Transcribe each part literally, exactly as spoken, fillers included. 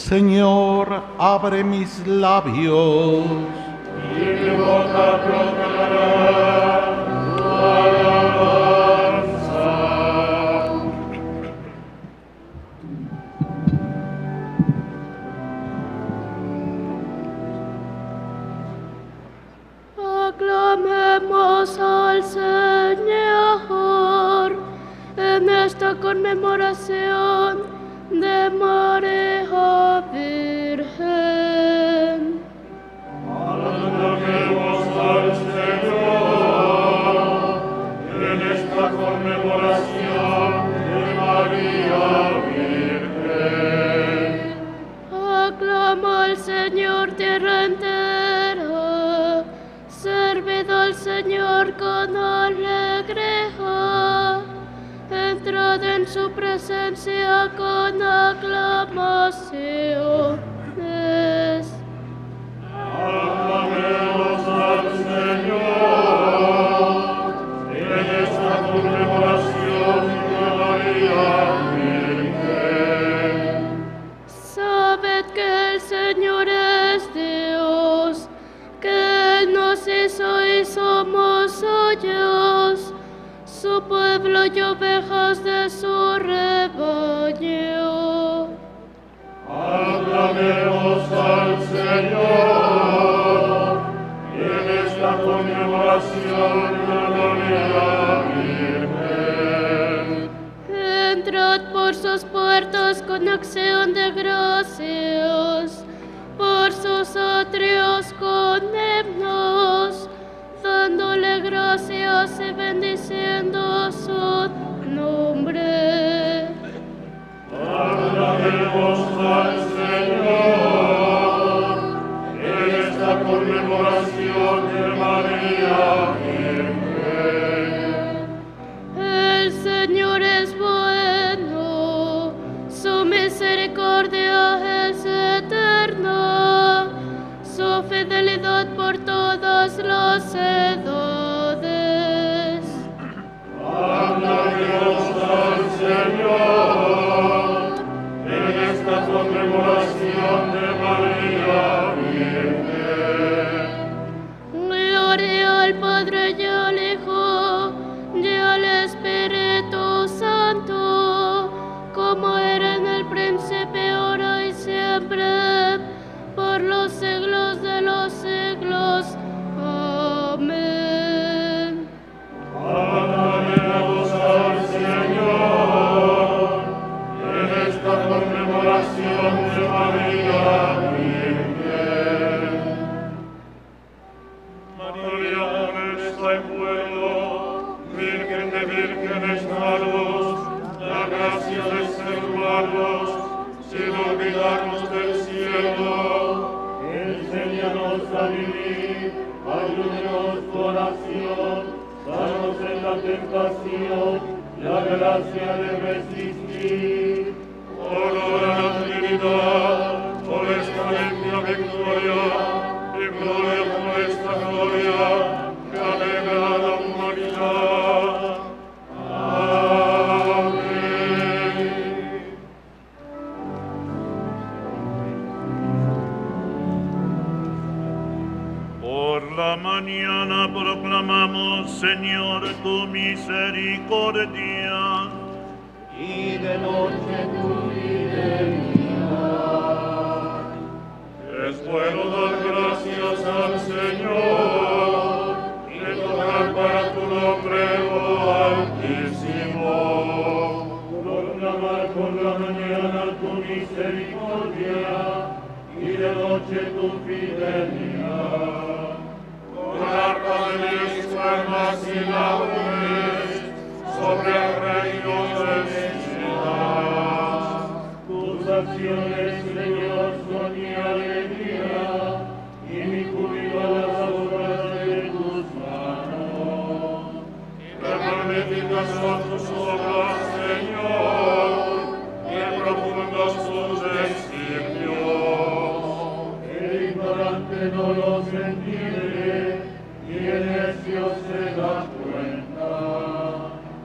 Señor, abre mis labios. Y mi boca proclamará tu alabanza. Aclamemos al Señor en esta conmemoración de María Virgen. Aclamemos al Señor en esta conmemoración de María Virgen. Aclama al Señor tierra entera, servid al Señor con alegría, entrad en su presencia con aclamaciones. Aclamemos al Señor en esta conmemoración de María Virgen. Sabed que el Señor es Dios, que Él nos hizo y somos suyos, su pueblo y ovejas de su rebaño. Aclamemos al Señor en esta conmemoración de María Virgen. Entrad por sus puertas con acción de gracias, por sus atrios con himnos, dándole gracias y bendiciendo su nombre. Aclamemos al Señor en esta conmemoración de María Virgen. El Señor es bueno, su misericordia es eterna, su fidelidad por todas las edades. Aclamemos al Señor en esta conmemoración de María Virgen. Gloria al Padre y al Hijo y al Espíritu Santo, como era en el principio, ahora y siempre, por los siglos de los siglos. Amén. Aclamemos al Señor en esta conmemoración de María Virgen. María, honesta y pueblo, Virgen de vírgenes malos, la gracia de ser humanos, sin olvidarnos del cielo. Enséñanos a vivir, ayúdenos tu oración, danos en la tentación la gracia de resistir. Honor a la Trinidad por esta limpia victoria y gloria por esta gloria que alegra a la humanidad. Amén. Por la mañana proclamamos, Señor, tu misericordia. Y de noche tu fidelidad. Es bueno dar gracias al Señor y tocar para tu nombre, oh Altísimo. Proclamar por la mañana tu misericordia y de noche tu fidelidad. Con arpa de mis armas y laudes sobre el reino de felicidad. Tus acciones, Señor, son mi alegría y mi júbilo a las obras de tus manos. Qué magníficas son tus obras, Señor, qué profundos tus designios. El ignorante no los entiende y el necio se da cuenta.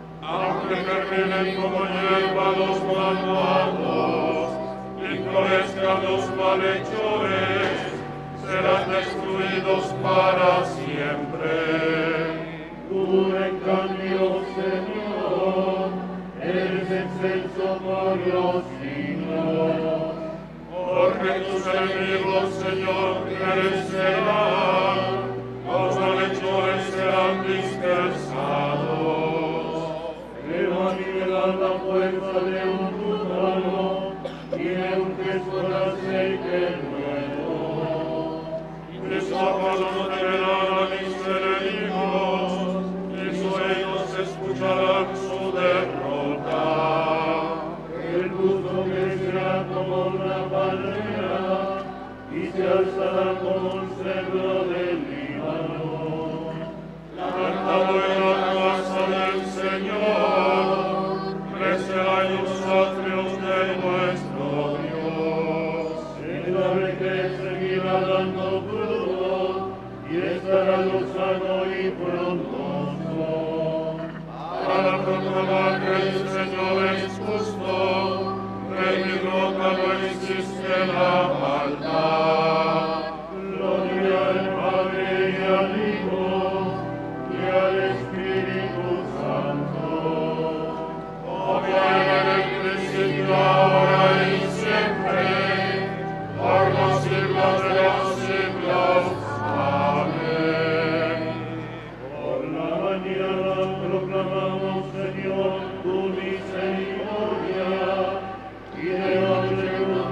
Aunque terminen como hierba los malvados y florezcan sean los malhechores, serán destruidos para siempre. Tú, en cambio, Señor, eres excelso por los siglos. Porque tus enemigos, Señor, perecerán, los malhechores serán dispersados. Pero a mí me das la fuerza de un tu mano y me unges con aceite nuevo. Mis ojos no temerán a mis enemigos, mis oídos escucharán su derrota. El justo crecerá como una palmera y se alzará como un cedro del Líbano. Cantad en la casa del Señor, crecerá en los atrios de nuestro Dios. En la vejez seguirá dando fruto y estará lozano y frondoso. Para proclamar que el Señor es justo, que en mi roca no existe la maldad. Gloria al Padre y al Hijo y al Espíritu Santo, como era en el principio, ahora y siempre, por los siglos de los siglos. Amén. Por la mañana proclamamos, Señor, tu misericordia y de nombre tu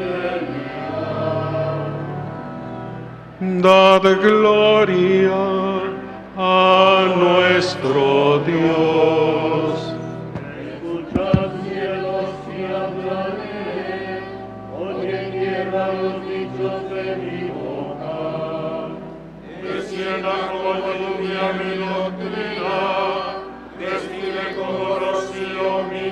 fidelidad. Dad gloria a nuestro Dios. Escuchad cielos y hablaré, oye tierra los dichos de mi boca. Descienda como lluvia mi doctrina, destile como rocío mi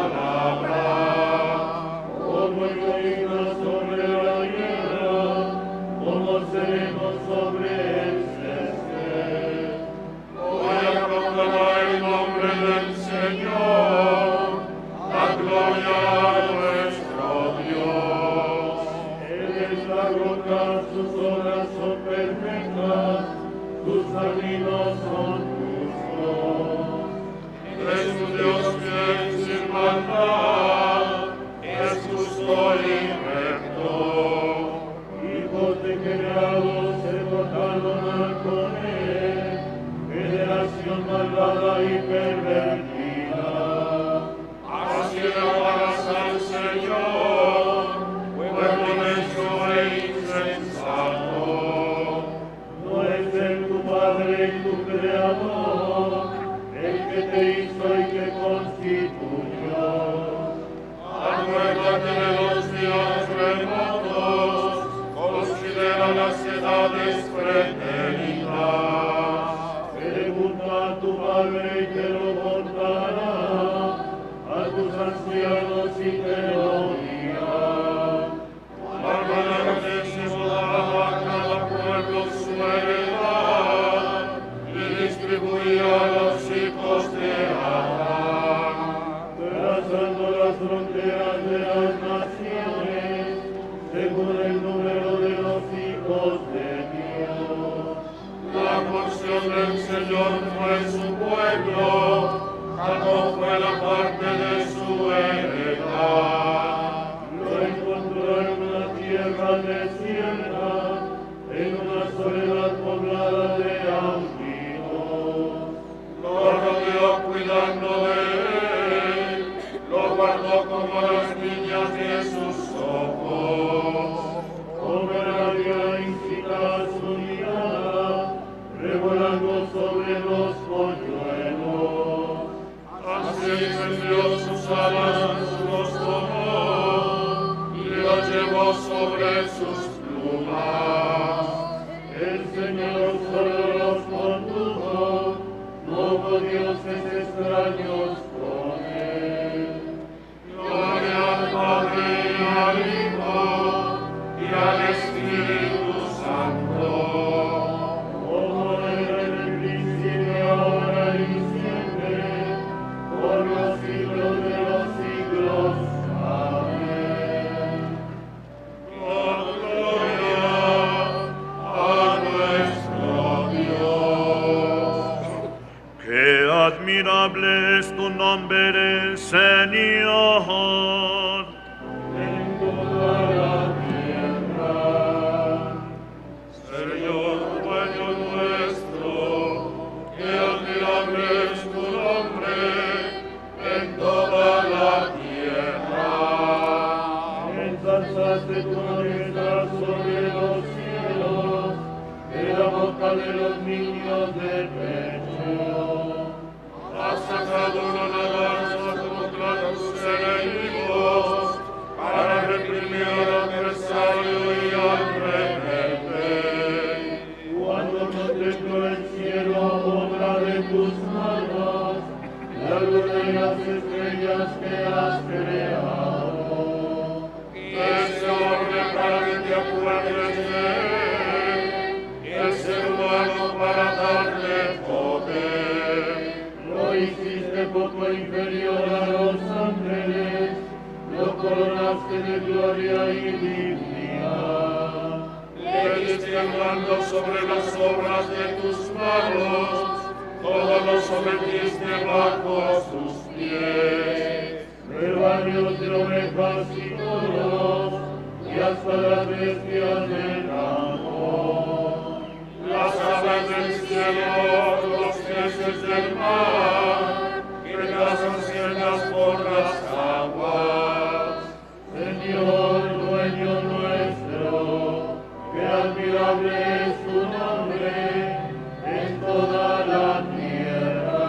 palabra. Como llovizna sobre la hierba, como sereno sobre el césped. Voy a proclamar el nombre del Señor, la gloria a nuestro Dios. Él es la roca, sus obras son perfectas, sus caminos son justos. Es un Dios fiel sin maldad, es justo y recto. Hijos degenerados se portaron con él, generación malvada y pervertida. Así alabarás al Señor, pueblo necio e insensato. No es él tu Padre y tu Creador, el que te hizo y que constituyó. Acuérdate de los días remotos, considera las edades pretéritas. Pregunta a tu padre y te lo contará, a tus ancianos y te lo dirán. Guardarás y dará a cada pueblo su heredad y distribuirá a los hijos de Adán. Trazando las fronteras de las naciones, según el número de los hijos de Dios. La porción del Señor fue su pueblo, Jacob fue la parte de su heredad. Lo encontró en una tierra desierta, en una soledad poblada de aullidos. Lo rodeó cuidando de él, lo guardó como las niñas de sus ojos. Como el águila incita a su mirada, revolando sobre los polluelos. Así extendió sus alas, los tomó y los llevó sobre sus plumas. El Señor solo los condujo, no hubo dioses extraños con él. Gloria al Padre y al Hijo y al Espíritu Santo, como era en el principio, ahora y siempre, por los siglos de los siglos. Amén. majestad sobre los cielos, de la boca de los niños de pecho. Has sacado una lanza contra tus enemigos, para reprimir al adversario y al rebelde. Cuando contemplo el cielo, obra de tus manos, la luna y las estrellas que has creado. Ese hombre para que te acuerdes de él, y el ser humano para darle poder. Lo hiciste poco inferior a los ángeles, lo coronaste de gloria y dignidad. Le diste el mando sobre las obras de tus manos, todo lo sometiste bajo sus pies. Rebaños de ovejas y toros, y hasta las bestias del campo. Las aves del cielo, los peces del mar, que las haciendas por las aguas. Señor, dueño nuestro, qué admirable es tu nombre en toda la tierra.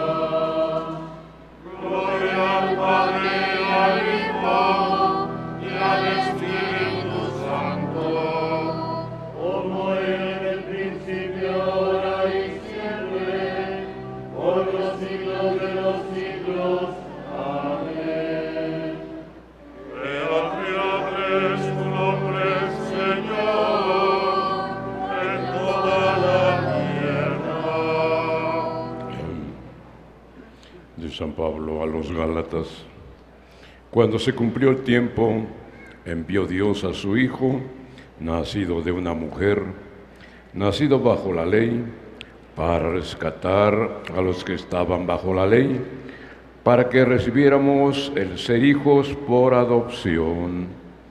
Gloria al Padre, al Hijo y al Espíritu Santo, Como era en el principio, ahora y siempre, por los siglos de los siglos. Amén. admirable es tu nombre, Señor, en toda la tierra. De San Pablo a los Gálatas. Cuando se cumplió el tiempo, envió Dios a su Hijo, nacido de una mujer, nacido bajo la ley, para rescatar a los que estaban bajo la ley, para que recibiéramos el ser hijos por adopción.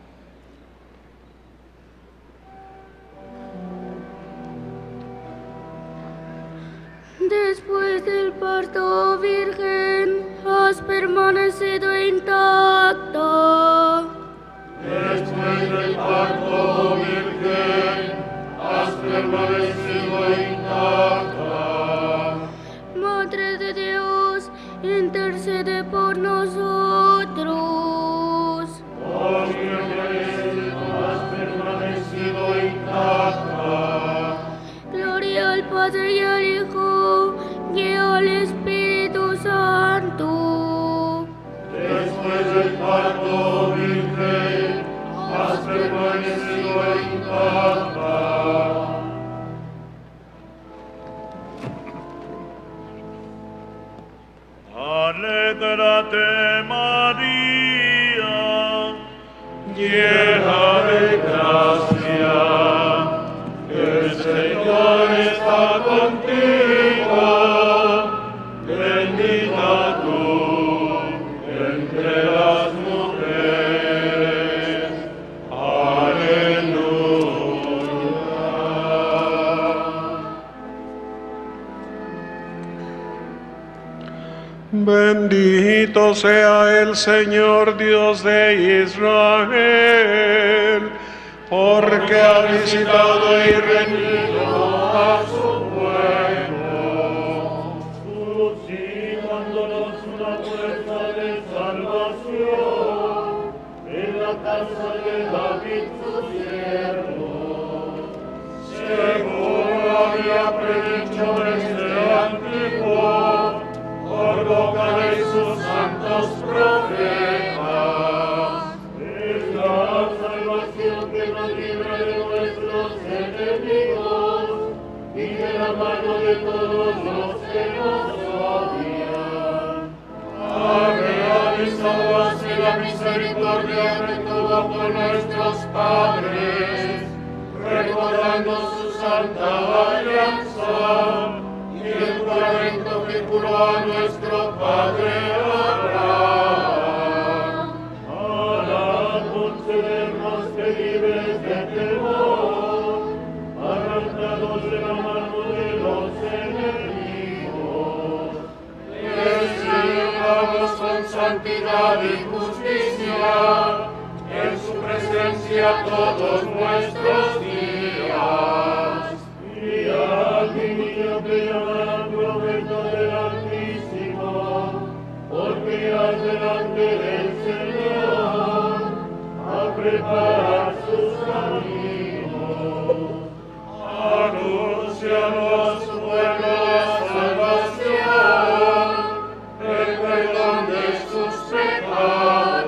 Después del parto virgen, has permanecido intacta. Después del parto virgen, has permanecido intacta. Madre de Dios, intercede por nosotros. Oh, virgen, has permanecido intacta. Gloria al Padre y al Hijo y al Espíritu Santo. Después del parto virgen, has permanecido intacta. Alégrate, María, Llena de gracia, el Señor está contigo, bendita tú entre las mujeres. Aleluya. Bendito sea el Señor Dios de Israel, porque ha visitado y redimido a su pueblo. Suscitándonos una fuerza de salvación en la casa de David su siervo. Según lo había predicho desde antiguo, por boca de sus santos profetas. Es la salvación que nos libra de nuestros enemigos y de la mano de todos los que nos odian. Realizado así la misericordia que tuvo con nuestros padres, recordando su santa alianza y el juramento que juró a nuestro padre Abraham. Para concedernos que libres de temor, arrancados de la mano de los enemigos, Les sirvamos con santidad y justicia en su presencia presencia todos nuestros días. Y a ti, niño, te llamarán profeta del Altísimo, porque has delante del Señor a preparar sus caminos. Anúncianos, pueblo, la salvación, el perdón de sus pecados.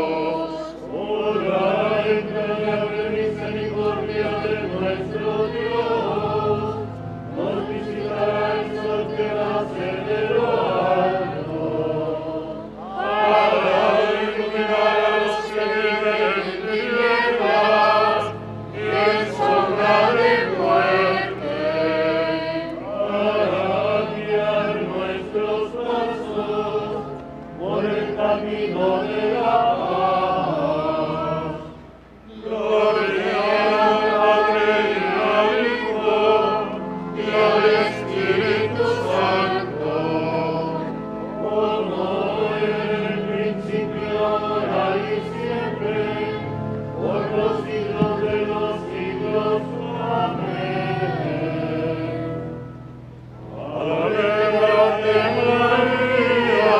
Por la entrañable misericordia de nuestro Dios, nos visitará el sol que nace de lo alto, Para iluminar a los que viven en tinieblas y en sombra de muerte. para guiar nuestros pasos por el camino de la paz. Gloria al Padre y al Hijo y al Espíritu Santo, Como en el principio, ahora y siempre, por los siglos de los siglos. Amén. Alégrate María,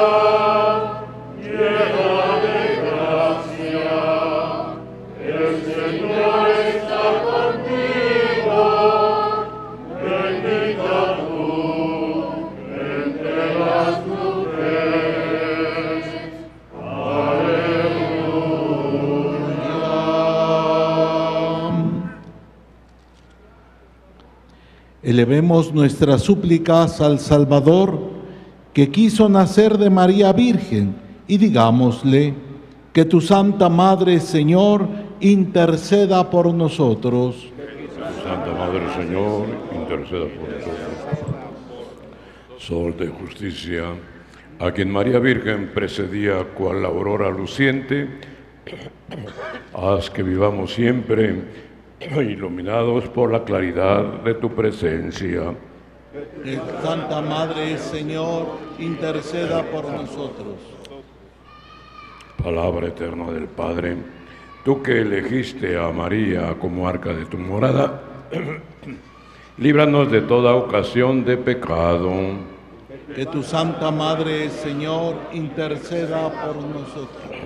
llena de gracia, el Señor está contigo, bendita tú entre las mujeres. Elevemos nuestras súplicas al Salvador, que quiso nacer de María Virgen, y digámosle: que tu Santa Madre, Señor, interceda por nosotros. Santa Madre, Señor, interceda por nosotros. Sol de justicia, a quien María Virgen precedía cual la aurora luciente, haz que vivamos siempre iluminados por la claridad de tu presencia. Que Santa Madre, Señor, interceda por nosotros. Palabra eterna del Padre, tú que elegiste a María como arca de tu morada, líbranos de toda ocasión de pecado. Que tu Santa Madre, Señor, interceda por nosotros.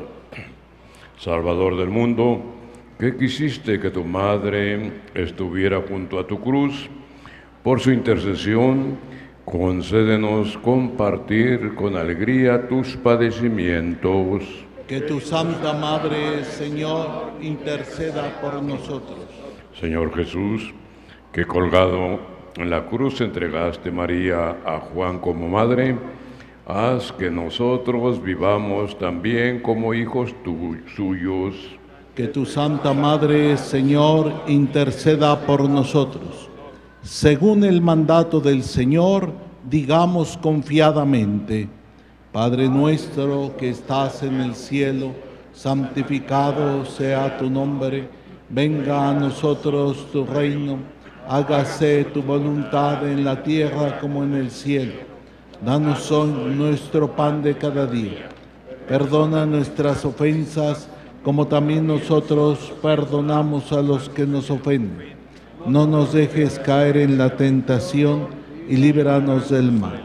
Salvador del mundo, que quisiste que tu madre estuviera junto a tu cruz, por su intercesión, concédenos compartir con alegría tus padecimientos. Que tu Santa Madre, Señor, interceda por nosotros. Señor Jesús, que colgado en la cruz entregaste María a Juan como madre, haz que nosotros vivamos también como hijos tu- suyos. Que tu Santa Madre, Señor, interceda por nosotros. Según el mandato del Señor, digamos confiadamente: Padre nuestro que estás en el cielo, santificado sea tu nombre. Venga a nosotros tu reino. Hágase tu voluntad en la tierra como en el cielo. Danos hoy nuestro pan de cada día. Perdona nuestras ofensas, como también nosotros perdonamos a los que nos ofenden. No nos dejes caer en la tentación y líbranos del mal.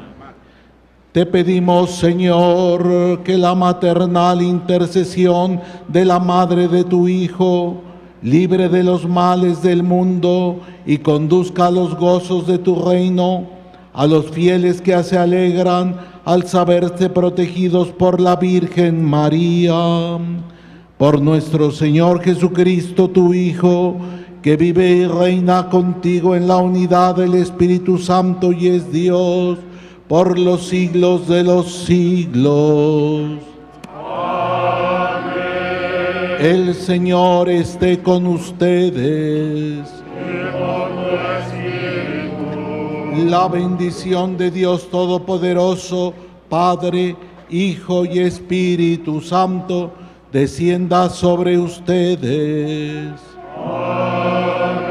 Te pedimos, Señor, que la maternal intercesión de la Madre de tu Hijo libre de los males del mundo y conduzca a los gozos de tu reino a los fieles que se alegran al saberse protegidos por la Virgen María. Por nuestro Señor Jesucristo, tu Hijo, que vive y reina contigo en la unidad del Espíritu Santo y es Dios por los siglos de los siglos. Amén. El Señor esté con ustedes. Y con tu espíritu. La bendición de Dios Todopoderoso, Padre, Hijo y Espíritu Santo, descienda sobre ustedes. Amén.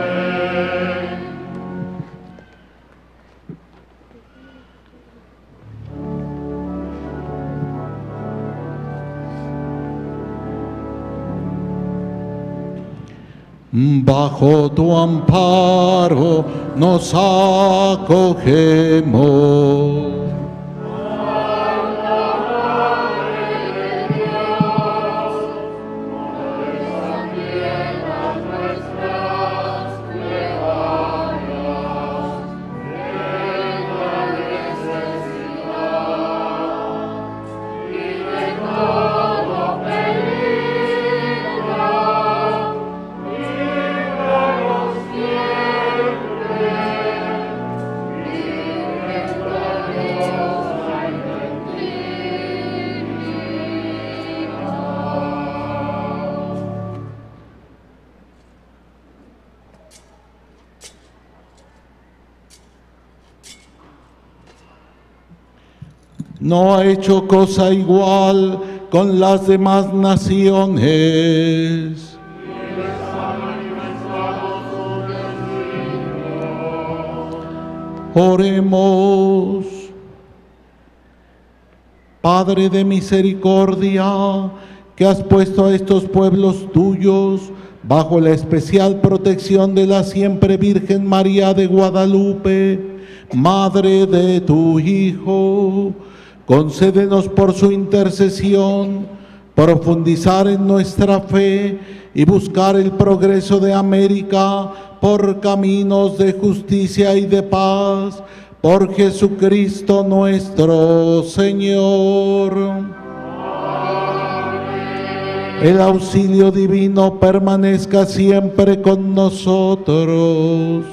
Bajo tu amparo nos acogemos. No ha hecho cosa igual con las demás naciones. Oremos. Padre de misericordia, que has puesto a estos pueblos tuyos bajo la especial protección de la siempre Virgen María de Guadalupe, Madre de tu Hijo, concédenos por su intercesión profundizar en nuestra fe y buscar el progreso de América por caminos de justicia y de paz, por Jesucristo nuestro Señor. El auxilio divino permanezca siempre con nosotros.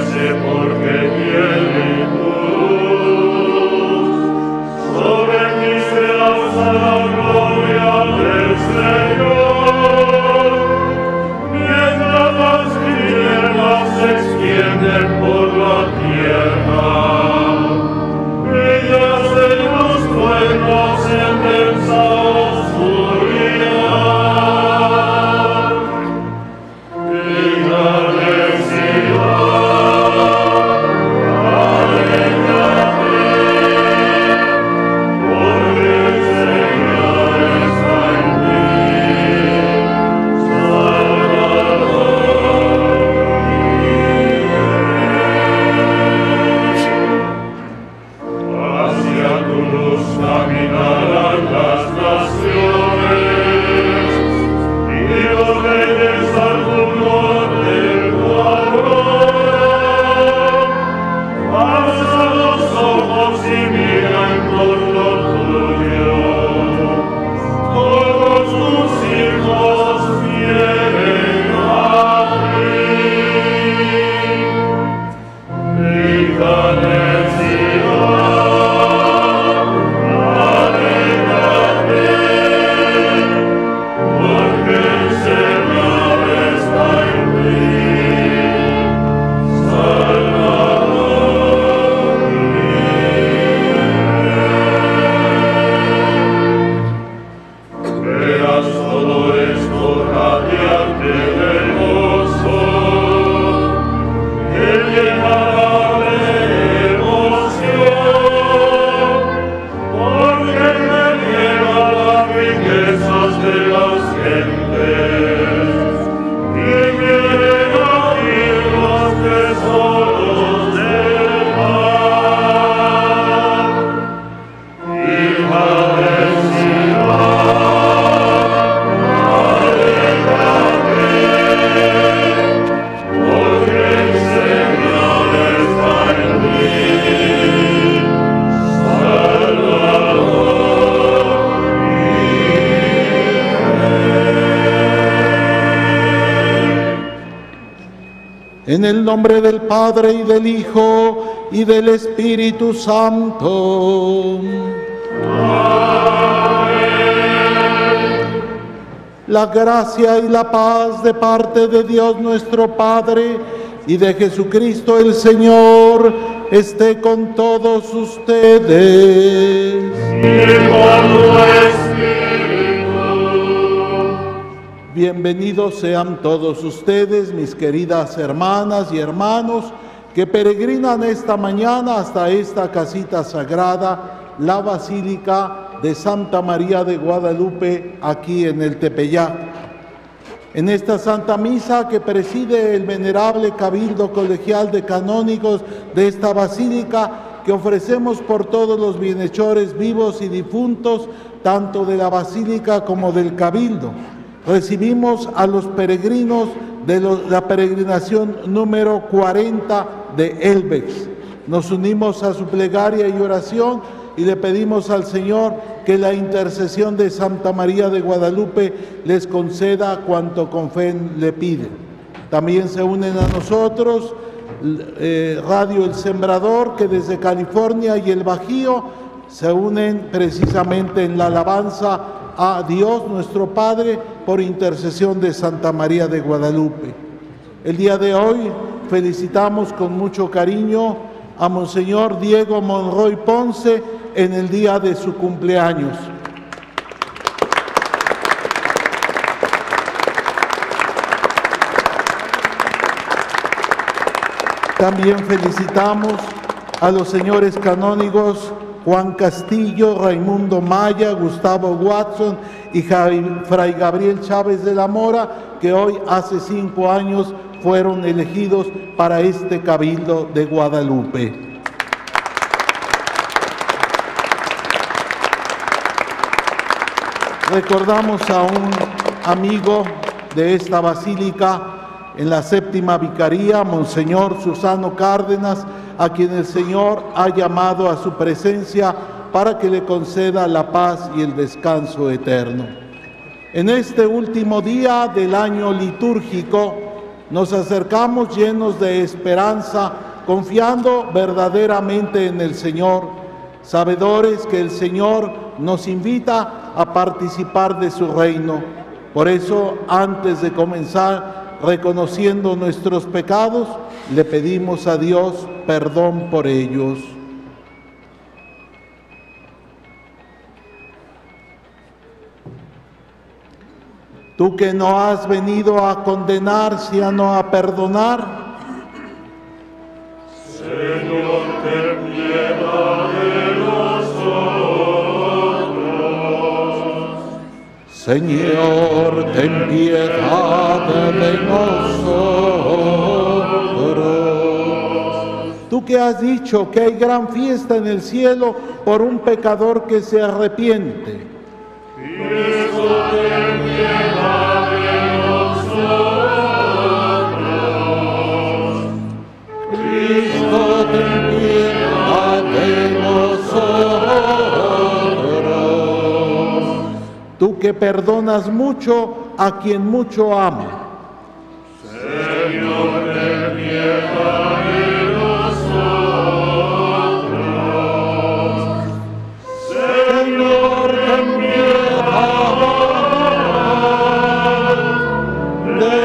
resplandece porque tiene luz. Sobre mí se alza la gloria del Señor, mientras las tinieblas se extienden por la tierra. Ellas de los pueblos en densa oscuridad. En el nombre del Padre, y del Hijo, y del Espíritu Santo. Amén. La gracia y la paz de parte de Dios nuestro Padre y de Jesucristo el Señor esté con todos ustedes. Y con tu espíritu. Bienvenidos sean todos ustedes, mis queridas hermanas y hermanos, que peregrinan esta mañana hasta esta casita sagrada, la Basílica de Santa María de Guadalupe, aquí en el Tepeyac. En esta Santa Misa que preside el venerable Cabildo Colegial de Canónigos de esta Basílica, que ofrecemos por todos los bienhechores vivos y difuntos, tanto de la Basílica como del Cabildo. Recibimos a los peregrinos de los, la peregrinación número cuarenta de Elbex. Nos unimos a su plegaria y oración y le pedimos al Señor que la intercesión de Santa María de Guadalupe les conceda cuanto con fe le piden. También se unen a nosotros eh, Radio El Sembrador, que desde California y el Bajío se unen precisamente en la alabanza a Dios nuestro Padre por intercesión de Santa María de Guadalupe. El día de hoy felicitamos con mucho cariño a Monseñor Diego Monroy Ponce en el día de su cumpleaños. También felicitamos a los señores canónigos Juan Castillo, Raimundo Maya, Gustavo Watson y Fray Gabriel Chávez de la Mora, que hoy hace cinco años fueron elegidos para este Cabildo de Guadalupe. Recordamos a un amigo de esta basílica en la séptima vicaría, Monseñor Susano Cárdenas, a quien el Señor ha llamado a su presencia para que le conceda la paz y el descanso eterno. En este último día del año litúrgico, nos acercamos llenos de esperanza, confiando verdaderamente en el Señor, sabedores que el Señor nos invita a participar de su reino. Por eso, antes de comenzar, reconociendo nuestros pecados, le pedimos a Dios perdón por ellos. Tú que no has venido a condenar, sino a perdonar, Señor, ten piedad de nosotros. Señor, ten piedad de nosotros. Tú que has dicho que hay gran fiesta en el cielo por un pecador que se arrepiente. Cristo, ten piedad de nosotros. Cristo, ten piedad de nosotros. Tú que perdonas mucho a quien mucho ama. Señor, ten piedad de nosotros. Señor, ten piedad de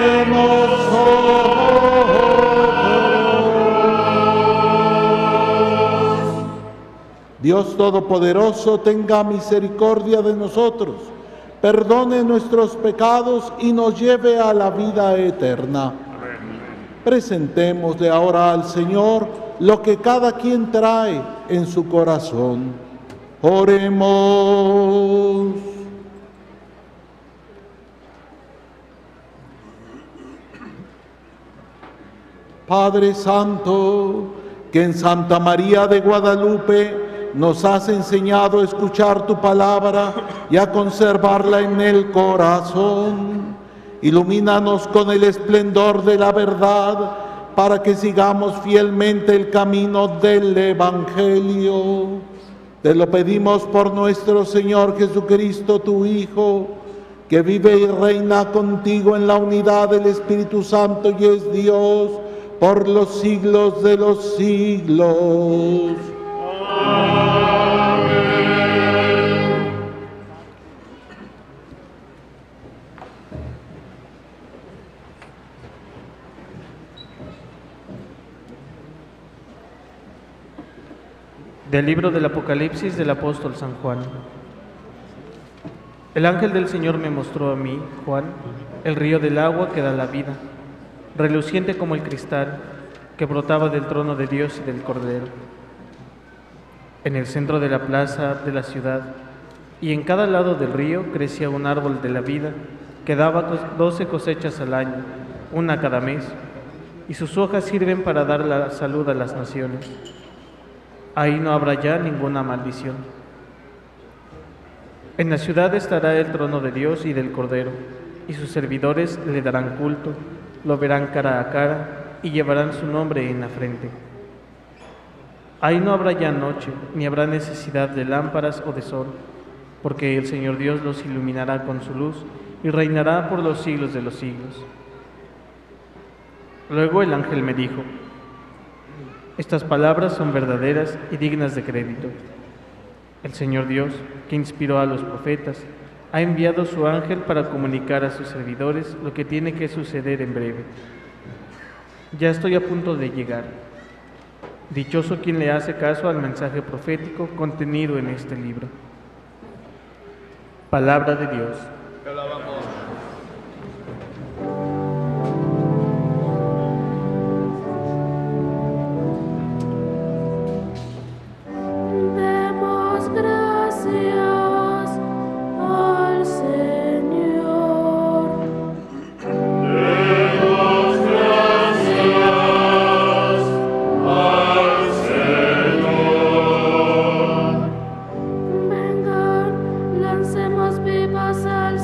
nosotros. Dios Todopoderoso, tenga misericordia de nosotros, perdone nuestros pecados y nos lleve a la vida eterna. Presentémosle ahora al Señor lo que cada quien trae en su corazón. Oremos. Padre Santo, que en Santa María de Guadalupe nos has enseñado a escuchar tu palabra y a conservarla en el corazón. Ilumínanos con el esplendor de la verdad para que sigamos fielmente el camino del Evangelio. Te lo pedimos por nuestro Señor Jesucristo, tu Hijo, que vive y reina contigo en la unidad del Espíritu Santo y es Dios por los siglos de los siglos. Del libro del Apocalipsis del apóstol San Juan. El ángel del Señor me mostró a mí, Juan, el río del agua que da la vida, reluciente como el cristal, que brotaba del trono de Dios y del Cordero. En el centro de la plaza de la ciudad, y en cada lado del río, crecía un árbol de la vida, que daba doce cosechas al año, una cada mes, y sus hojas sirven para dar la salud a las naciones. Ahí no habrá ya ninguna maldición. En la ciudad estará el trono de Dios y del Cordero, y sus servidores le darán culto, lo verán cara a cara y llevarán su nombre en la frente. Ahí no habrá ya noche, ni habrá necesidad de lámparas o de sol, porque el Señor Dios los iluminará con su luz y reinará por los siglos de los siglos. Luego el ángel me dijo: estas palabras son verdaderas y dignas de crédito. El Señor Dios, que inspiró a los profetas, ha enviado su ángel para comunicar a sus servidores lo que tiene que suceder en breve. Ya estoy a punto de llegar. Dichoso quien le hace caso al mensaje profético contenido en este libro. Palabra de Dios. Te alabamos. Demos gracias al Señor. Demos gracias al Señor. Vengan, lancemos vivas al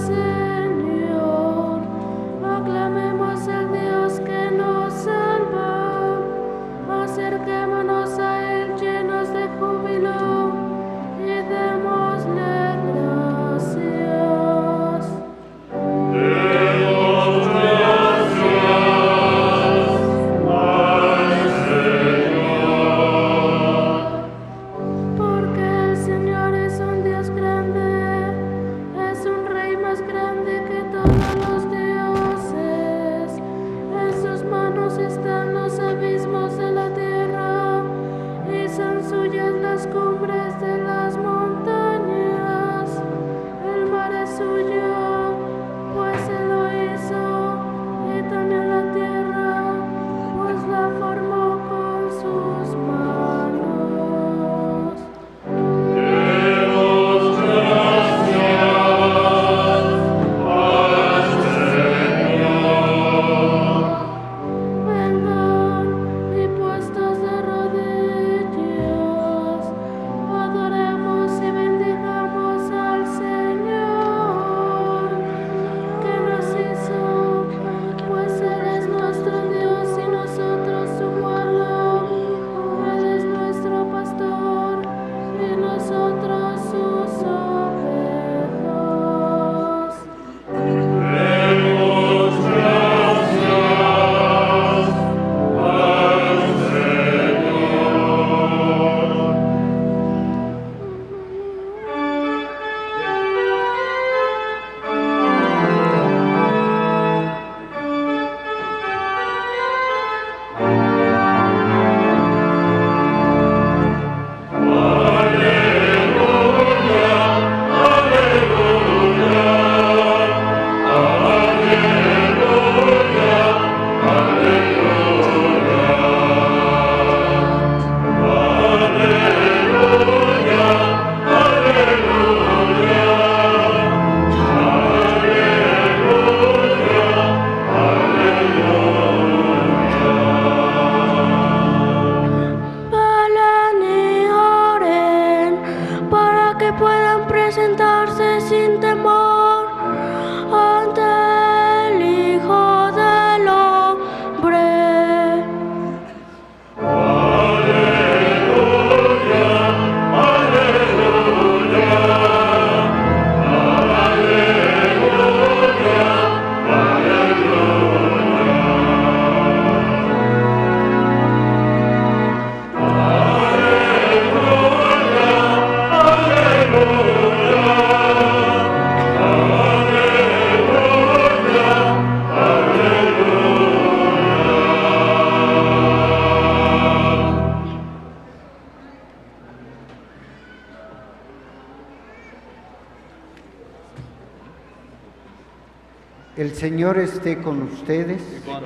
El Señor esté con ustedes.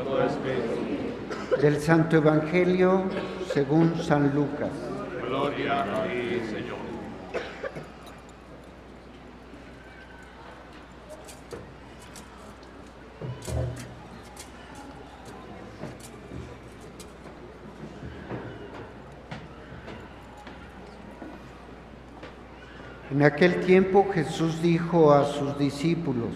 Del Santo Evangelio según San Lucas. Gloria a ti, Señor. En aquel tiempo Jesús dijo a sus discípulos: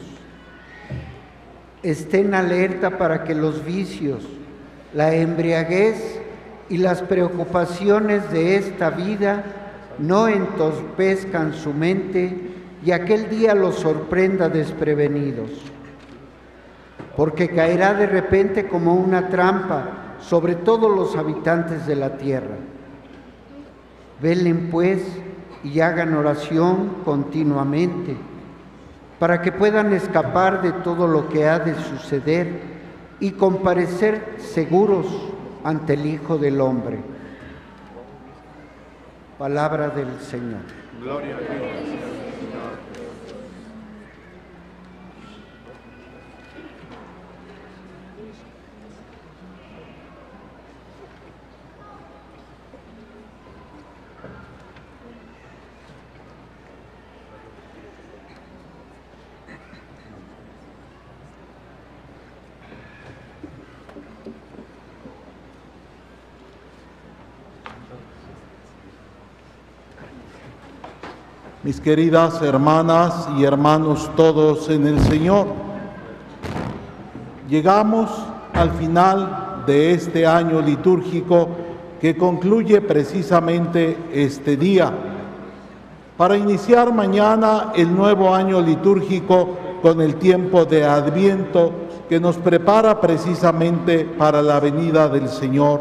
estén alerta para que los vicios, la embriaguez y las preocupaciones de esta vida no entorpezcan su mente y aquel día los sorprenda desprevenidos. Porque caerá de repente como una trampa sobre todos los habitantes de la tierra. Velen pues y hagan oración continuamente, para que puedan escapar de todo lo que ha de suceder y comparecer seguros ante el Hijo del Hombre. Palabra del Señor. Gloria a ti, Señor. Mis queridas hermanas y hermanos todos en el Señor, llegamos al final de este año litúrgico que concluye precisamente este día, para iniciar mañana el nuevo año litúrgico con el tiempo de Adviento que nos prepara precisamente para la venida del Señor.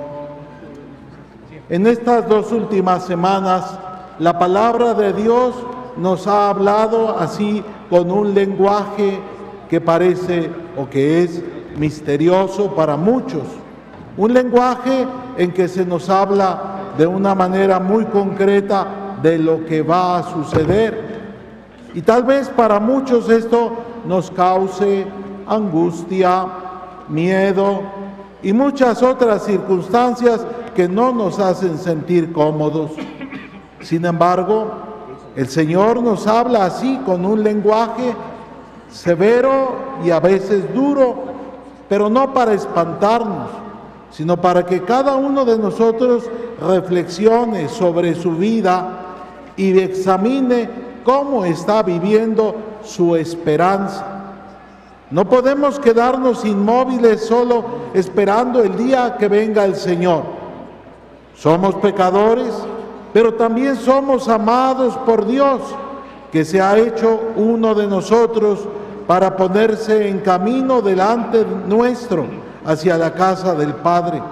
En estas dos últimas semanas, la palabra de Dios nos ha hablado así con un lenguaje que parece o que es misterioso para muchos. Un lenguaje en que se nos habla de una manera muy concreta de lo que va a suceder. Y tal vez para muchos esto nos cause angustia, miedo y muchas otras circunstancias que no nos hacen sentir cómodos. Sin embargo, el Señor nos habla así con un lenguaje severo y a veces duro, pero no para espantarnos, sino para que cada uno de nosotros reflexione sobre su vida y examine cómo está viviendo su esperanza. No podemos quedarnos inmóviles solo esperando el día que venga el Señor. Somos pecadores, pero también somos amados por Dios, que se ha hecho uno de nosotros para ponerse en camino delante nuestro hacia la casa del Padre.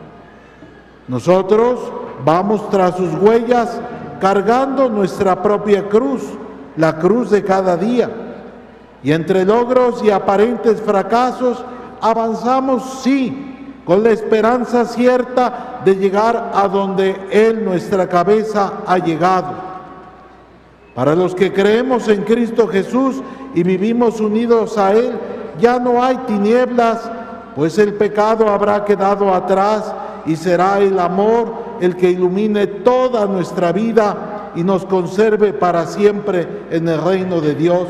Nosotros vamos tras sus huellas cargando nuestra propia cruz, la cruz de cada día. Y entre logros y aparentes fracasos avanzamos, sí, con la esperanza cierta de llegar a donde Él, nuestra cabeza, ha llegado. Para los que creemos en Cristo Jesús y vivimos unidos a Él, ya no hay tinieblas, pues el pecado habrá quedado atrás y será el amor el que ilumine toda nuestra vida y nos conserve para siempre en el reino de Dios.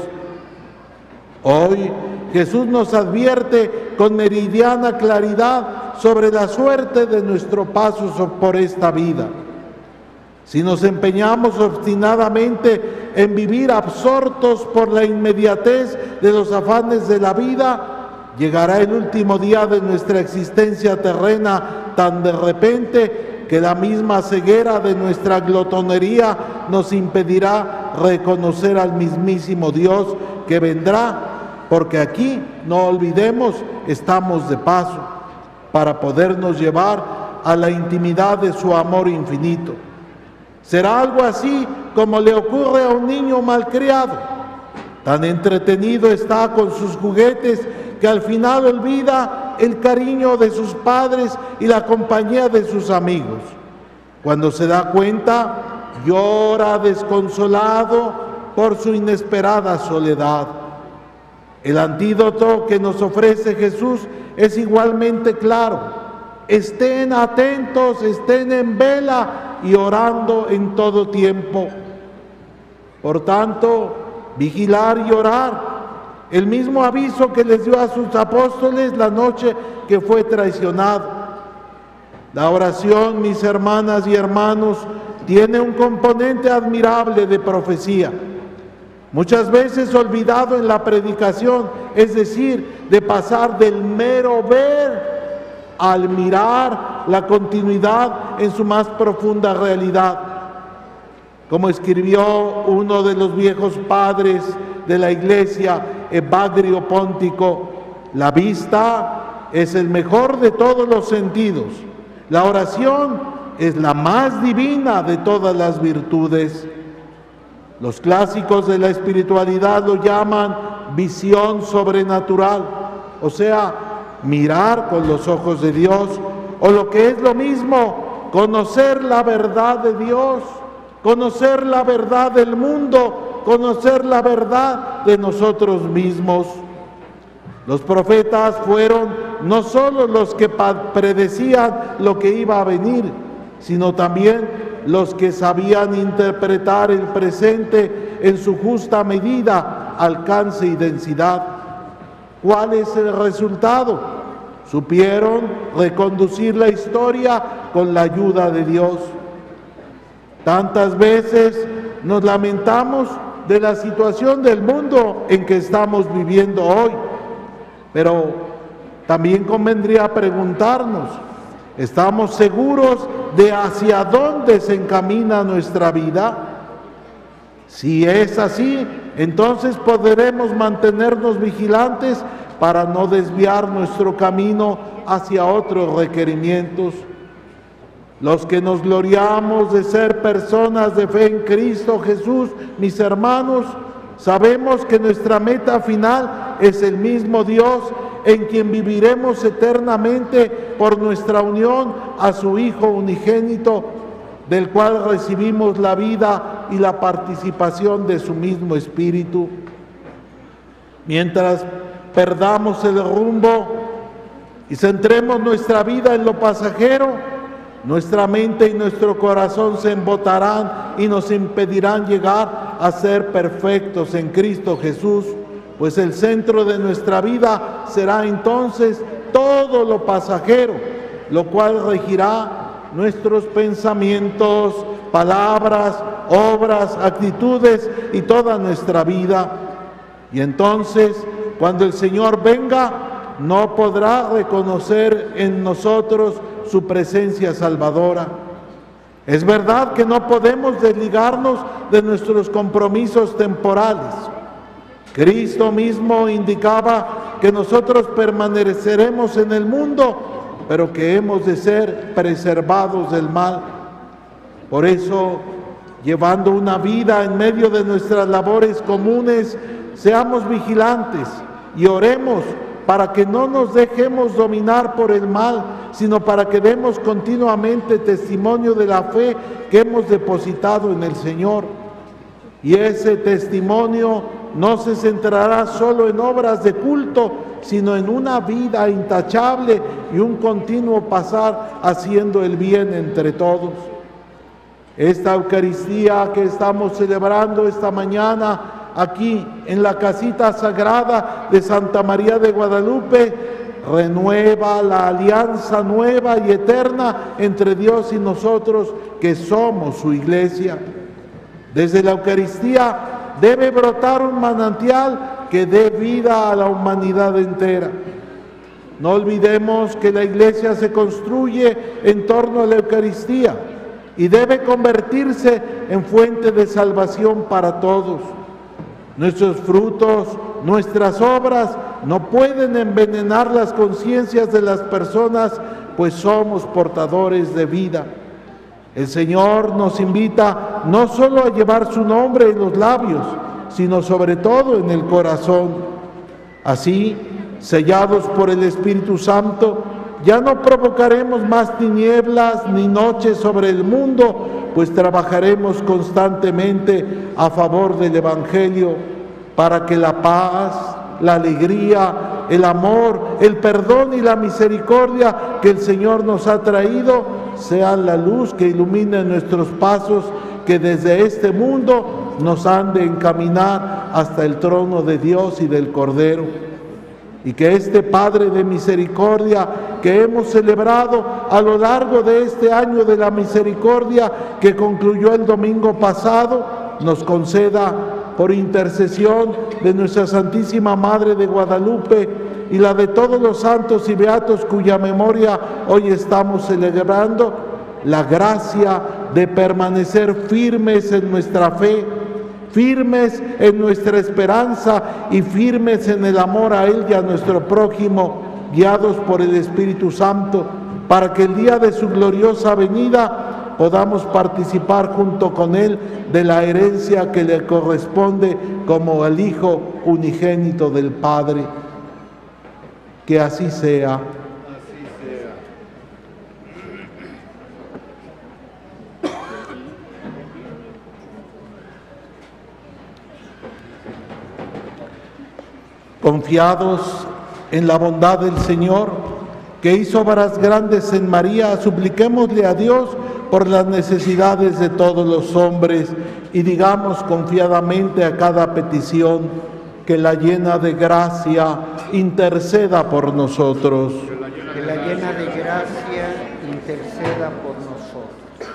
Hoy Jesús nos advierte con meridiana claridad sobre la suerte de nuestro paso por esta vida. Si nos empeñamos obstinadamente en vivir absortos por la inmediatez de los afanes de la vida, llegará el último día de nuestra existencia terrena tan de repente que la misma ceguera de nuestra glotonería nos impedirá reconocer al mismísimo Dios que vendrá, porque aquí, no olvidemos, estamos de paso, para podernos llevar a la intimidad de su amor infinito. Será algo así como le ocurre a un niño malcriado. Tan entretenido está con sus juguetes que al final olvida el cariño de sus padres y la compañía de sus amigos. Cuando se da cuenta, llora desconsolado por su inesperada soledad. El antídoto que nos ofrece Jesús es igualmente claro. Estén atentos, estén en vela y orando en todo tiempo. Por tanto, vigilar y orar. El mismo aviso que les dio a sus apóstoles la noche que fue traicionado. La oración, mis hermanas y hermanos, tiene un componente admirable de profecía. Muchas veces olvidado en la predicación, es decir, de pasar del mero ver al mirar la continuidad en su más profunda realidad. Como escribió uno de los viejos padres de la Iglesia, Evagrio Póntico, la vista es el mejor de todos los sentidos. La oración es la más divina de todas las virtudes. Los clásicos de la espiritualidad lo llaman visión sobrenatural, o sea, mirar con los ojos de Dios, o lo que es lo mismo, conocer la verdad de Dios, conocer la verdad del mundo, conocer la verdad de nosotros mismos. Los profetas fueron no solo los que predecían lo que iba a venir, sino también los que sabían interpretar el presente en su justa medida, alcance y densidad. ¿Cuál es el resultado? Supieron reconducir la historia con la ayuda de Dios. Tantas veces nos lamentamos de la situación del mundo en que estamos viviendo hoy, pero también convendría preguntarnos, ¿estamos seguros de hacia dónde se encamina nuestra vida? Si es así, entonces podremos mantenernos vigilantes para no desviar nuestro camino hacia otros requerimientos. Los que nos gloriamos de ser personas de fe en Cristo Jesús, mis hermanos, sabemos que nuestra meta final es el mismo Dios, en quien viviremos eternamente por nuestra unión a su Hijo unigénito, del cual recibimos la vida y la participación de su mismo Espíritu. Mientras perdamos el rumbo y centremos nuestra vida en lo pasajero, nuestra mente y nuestro corazón se embotarán y nos impedirán llegar a ser perfectos en Cristo Jesús, pues el centro de nuestra vida será entonces todo lo pasajero, lo cual regirá nuestros pensamientos, palabras, obras, actitudes y toda nuestra vida. Y entonces, cuando el Señor venga, no podrá reconocer en nosotros su presencia salvadora. Es verdad que no podemos desligarnos de nuestros compromisos temporales. Cristo mismo indicaba que nosotros permaneceremos en el mundo, pero que hemos de ser preservados del mal. Por eso, llevando una vida en medio de nuestras labores comunes, seamos vigilantes y oremos para que no nos dejemos dominar por el mal, sino para que demos continuamente testimonio de la fe que hemos depositado en el Señor. Y ese testimonio no se centrará solo en obras de culto, sino en una vida intachable y un continuo pasar haciendo el bien entre todos. Esta Eucaristía que estamos celebrando esta mañana aquí en la casita sagrada de Santa María de Guadalupe renueva la alianza nueva y eterna entre Dios y nosotros, que somos su iglesia. Desde la Eucaristía debe brotar un manantial que dé vida a la humanidad entera. No olvidemos que la iglesia se construye en torno a la Eucaristía y debe convertirse en fuente de salvación para todos. Nuestros frutos, nuestras obras no pueden envenenar las conciencias de las personas, pues somos portadores de vida. El Señor nos invita no solo a llevar su nombre en los labios, sino sobre todo en el corazón. Así, sellados por el Espíritu Santo, ya no provocaremos más tinieblas ni noches sobre el mundo, pues trabajaremos constantemente a favor del Evangelio para que la paz, la alegría, el amor, el perdón y la misericordia que el Señor nos ha traído sean la luz que ilumine nuestros pasos, que desde este mundo nos han de encaminar hasta el trono de Dios y del Cordero. Y que este Padre de misericordia que hemos celebrado a lo largo de este año de la misericordia que concluyó el domingo pasado, nos conceda por intercesión de nuestra Santísima Madre de Guadalupe y la de todos los santos y beatos cuya memoria hoy estamos celebrando, la gracia de permanecer firmes en nuestra fe, firmes en nuestra esperanza y firmes en el amor a Él y a nuestro prójimo, guiados por el Espíritu Santo, para que el día de su gloriosa venida podamos participar junto con Él de la herencia que le corresponde como el Hijo unigénito del Padre. Que así sea. Confiados en la bondad del Señor, que hizo obras grandes en María, supliquémosle a Dios por las necesidades de todos los hombres y digamos confiadamente a cada petición: que la llena de gracia interceda por nosotros. Que la llena de gracia interceda por nosotros.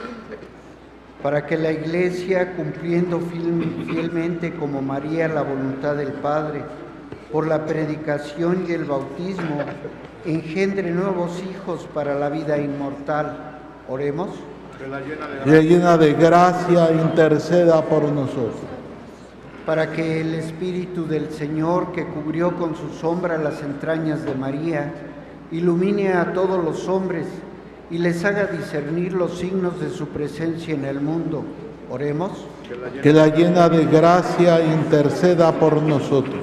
Para que la Iglesia, cumpliendo fielmente como María la voluntad del Padre, por la predicación y el bautismo, engendre nuevos hijos para la vida inmortal. Oremos. Que la llena de gracia, llena de gracia interceda por nosotros. Para que el Espíritu del Señor, que cubrió con su sombra las entrañas de María, ilumine a todos los hombres y les haga discernir los signos de su presencia en el mundo. Oremos. Que la llena de gracia interceda por nosotros.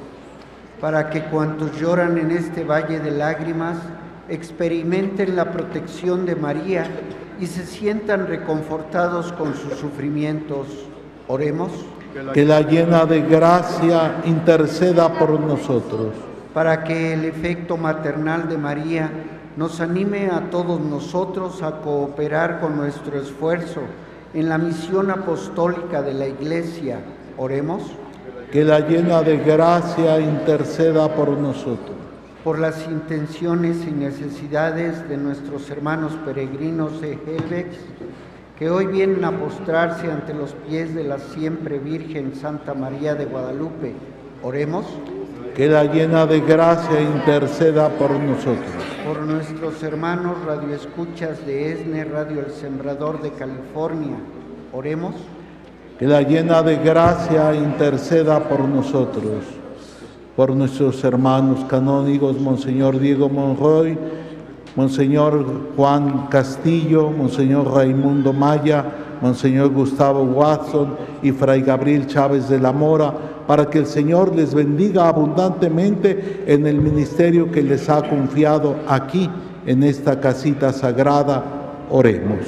Para que cuantos lloran en este valle de lágrimas experimenten la protección de María y se sientan reconfortados con sus sufrimientos. Oremos. Que la llena de gracia interceda por nosotros. Para que el efecto maternal de María nos anime a todos nosotros a cooperar con nuestro esfuerzo en la misión apostólica de la Iglesia. Oremos. Que la llena de gracia interceda por nosotros. Por las intenciones y necesidades de nuestros hermanos peregrinos de Helvex, que hoy vienen a postrarse ante los pies de la siempre Virgen Santa María de Guadalupe. Oremos. Que la llena de gracia interceda por nosotros. Por nuestros hermanos radioescuchas de ESNE, Radio El Sembrador de California. Oremos. Que la llena de gracia interceda por nosotros. Por nuestros hermanos canónigos, Monseñor Diego Monroy, Monseñor Juan Castillo, Monseñor Raimundo Maya, Monseñor Gustavo Watson y Fray Gabriel Chávez de la Mora, para que el Señor les bendiga abundantemente en el ministerio que les ha confiado aquí, en esta casita sagrada. Oremos.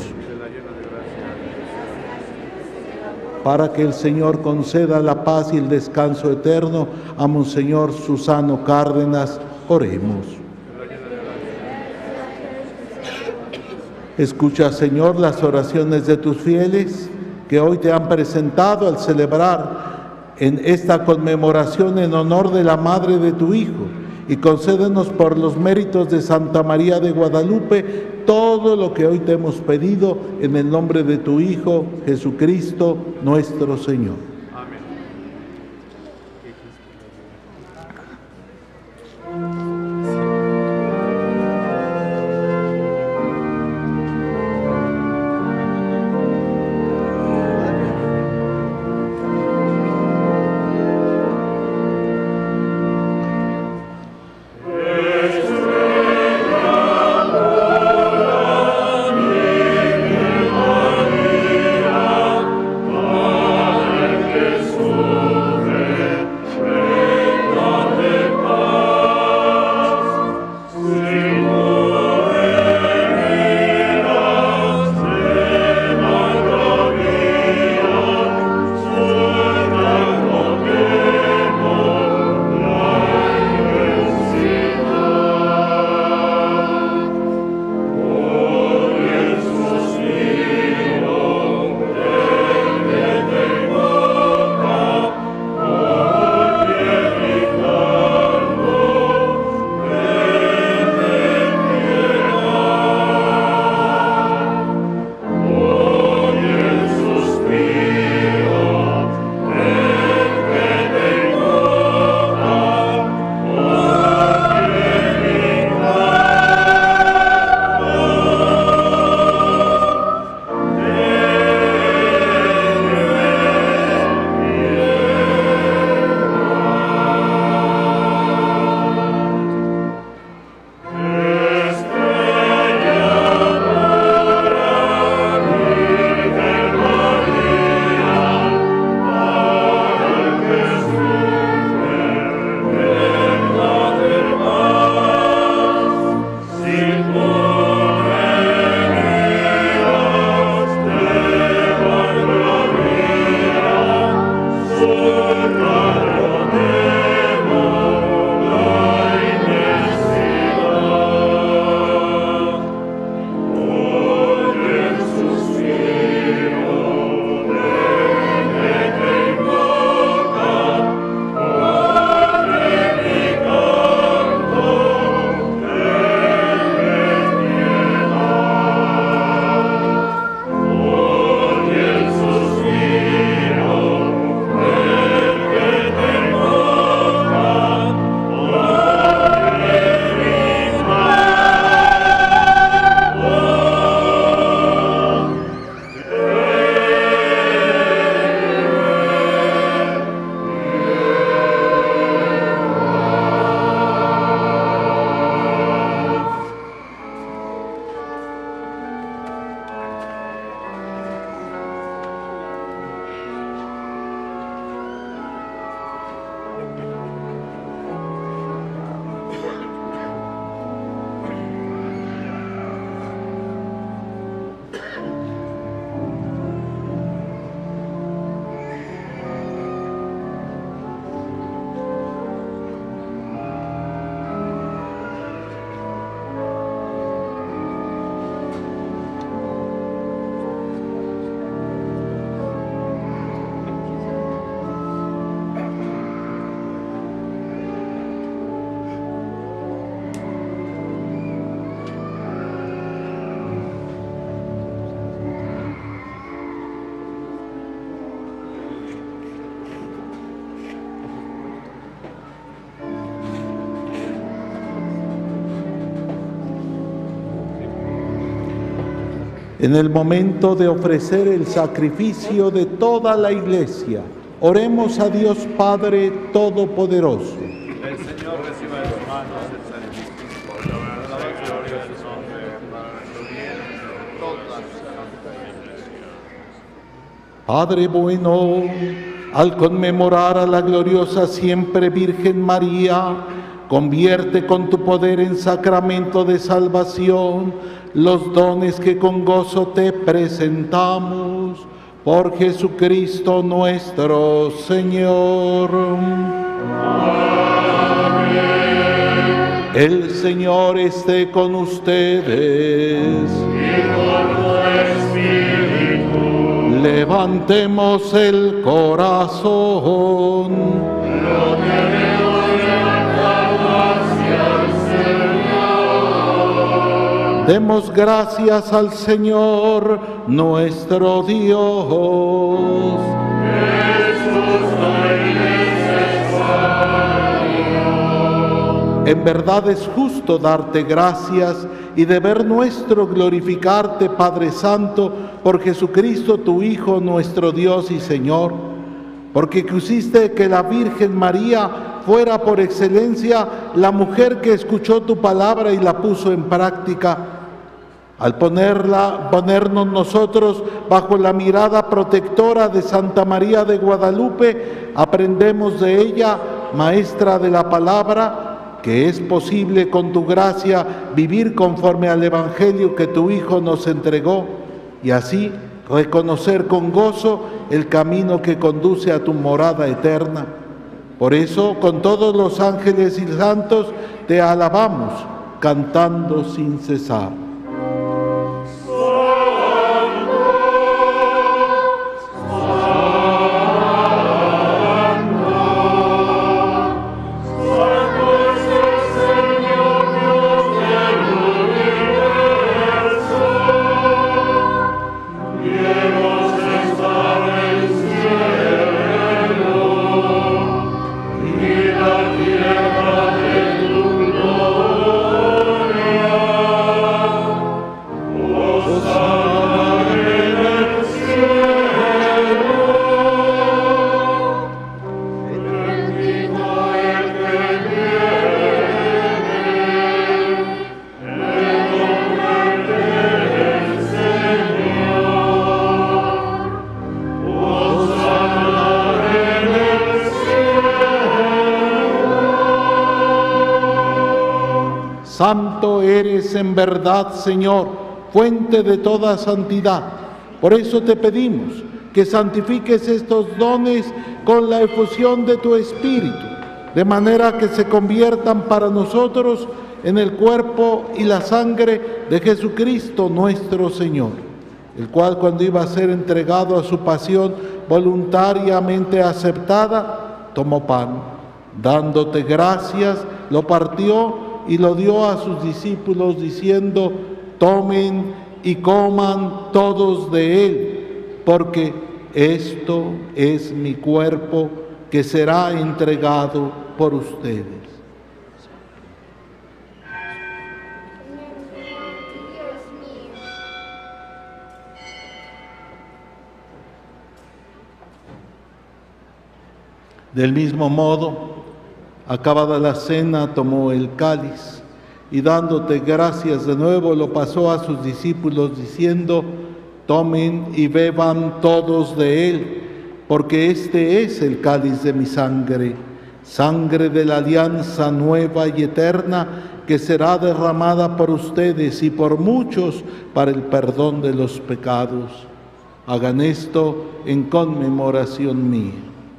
Para que el Señor conceda la paz y el descanso eterno a Monseñor Susano Cárdenas. Oremos. Escucha, Señor, las oraciones de tus fieles que hoy te han presentado al celebrar en esta conmemoración en honor de la Madre de tu Hijo, y concédenos por los méritos de Santa María de Guadalupe todo lo que hoy te hemos pedido en el nombre de tu Hijo, Jesucristo, nuestro Señor. Que En el momento de ofrecer el sacrificio de toda la Iglesia, oremos a Dios Padre Todopoderoso. El Señor reciba de sus manos el sacrificio por la gloria de su nombre, para el bien de toda la Iglesia. Padre bueno, al conmemorar a la gloriosa siempre Virgen María, convierte con tu poder en sacramento de salvación los dones que con gozo te presentamos. Por Jesucristo nuestro Señor. Amén. El Señor esté con ustedes. Y con tu espíritu. Levantemos el corazón. Lo tenemos levantado hacia el Señor. Demos gracias al Señor, nuestro Dios. Es justo y necesario. En verdad es justo darte gracias y deber nuestro glorificarte, Padre Santo, por Jesucristo, tu Hijo, nuestro Dios y Señor, porque quisiste que la Virgen María fuera por excelencia la mujer que escuchó tu palabra y la puso en práctica. Al ponerla, ponernos nosotros bajo la mirada protectora de Santa María de Guadalupe, aprendemos de ella, maestra de la palabra, que es posible con tu gracia vivir conforme al Evangelio que tu Hijo nos entregó y así reconocer con gozo el camino que conduce a tu morada eterna. Por eso, con todos los ángeles y santos, te alabamos, cantando sin cesar. Santo eres en verdad, Señor, fuente de toda santidad. Por eso te pedimos que santifiques estos dones con la efusión de tu Espíritu, de manera que se conviertan para nosotros en el cuerpo y la sangre de Jesucristo nuestro Señor, el cual cuando iba a ser entregado a su pasión voluntariamente aceptada, tomó pan, dándote gracias, lo partió y lo dio a sus discípulos diciendo: tomen y coman todos de él, porque esto es mi cuerpo que será entregado por ustedes. Del mismo modo, acabada la cena, tomó el cáliz y dándote gracias de nuevo lo pasó a sus discípulos diciendo: tomen y beban todos de él, porque este es el cáliz de mi sangre, sangre de la alianza nueva y eterna, que será derramada por ustedes y por muchos para el perdón de los pecados. Hagan esto en conmemoración mía.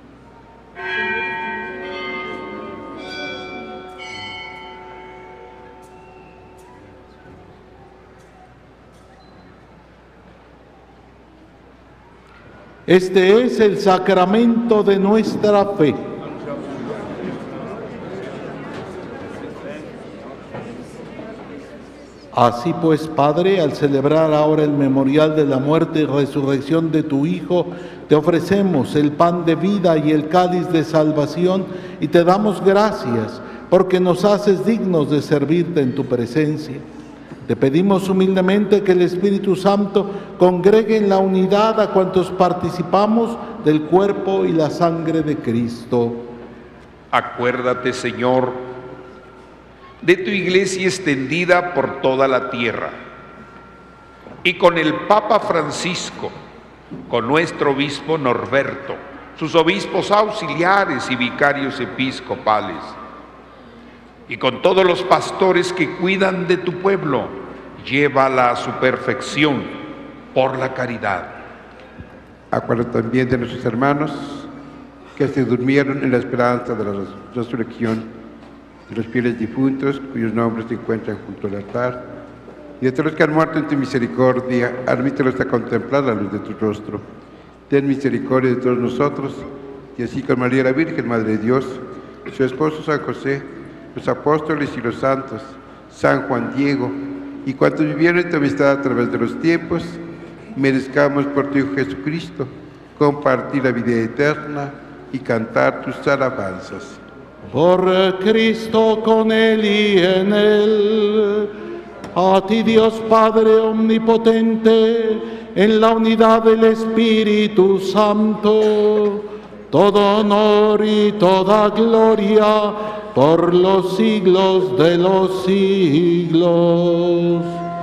Este es el sacramento de nuestra fe. Así pues, Padre, al celebrar ahora el memorial de la muerte y resurrección de tu Hijo, te ofrecemos el pan de vida y el cáliz de salvación y te damos gracias porque nos haces dignos de servirte en tu presencia. Te pedimos humildemente que el Espíritu Santo congregue en la unidad a cuantos participamos del cuerpo y la sangre de Cristo. Acuérdate, Señor, de tu iglesia extendida por toda la tierra, y con el Papa Francisco, con nuestro obispo Norberto, sus obispos auxiliares y vicarios episcopales, y con todos los pastores que cuidan de tu pueblo, llévala a su perfección por la caridad. Acuérdate también de nuestros hermanos que se durmieron en la esperanza de la res resurrección, de los fieles difuntos cuyos nombres se encuentran junto al altar, y de todos los que han muerto en tu misericordia, admítelos a contemplar la luz de tu rostro. Ten misericordia de todos nosotros, y así con María la Virgen, Madre de Dios, su esposo San José, los apóstoles y los santos, San Juan Diego, y cuantos vivieron en tu amistad a través de los tiempos, merezcamos por tu Hijo Jesucristo compartir la vida eterna y cantar tus alabanzas. Por Cristo, con Él y en Él, a ti Dios Padre omnipotente, en la unidad del Espíritu Santo, todo honor y toda gloria por los siglos de los siglos.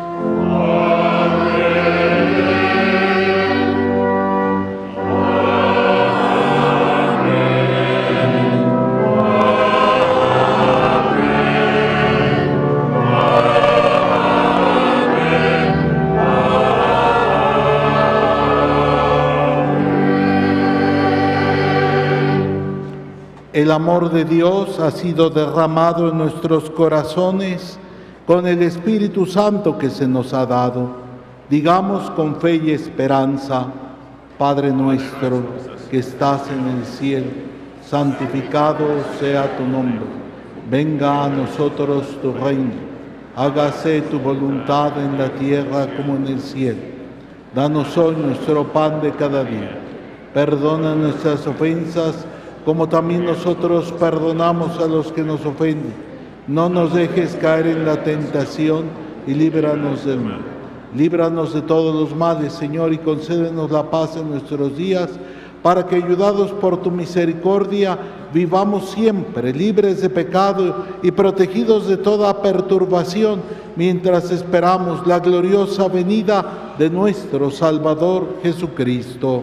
El amor de Dios ha sido derramado en nuestros corazones con el Espíritu Santo que se nos ha dado. Digamos con fe y esperanza: Padre nuestro que estás en el cielo, santificado sea tu nombre. Venga a nosotros tu reino. Hágase tu voluntad en la tierra como en el cielo. Danos hoy nuestro pan de cada día. Perdona nuestras ofensas, como también nosotros perdonamos a los que nos ofenden. No nos dejes caer en la tentación y líbranos del mal. Líbranos de todos los males, Señor, y concédenos la paz en nuestros días, para que, ayudados por tu misericordia, vivamos siempre libres de pecado y protegidos de toda perturbación, mientras esperamos la gloriosa venida de nuestro Salvador Jesucristo.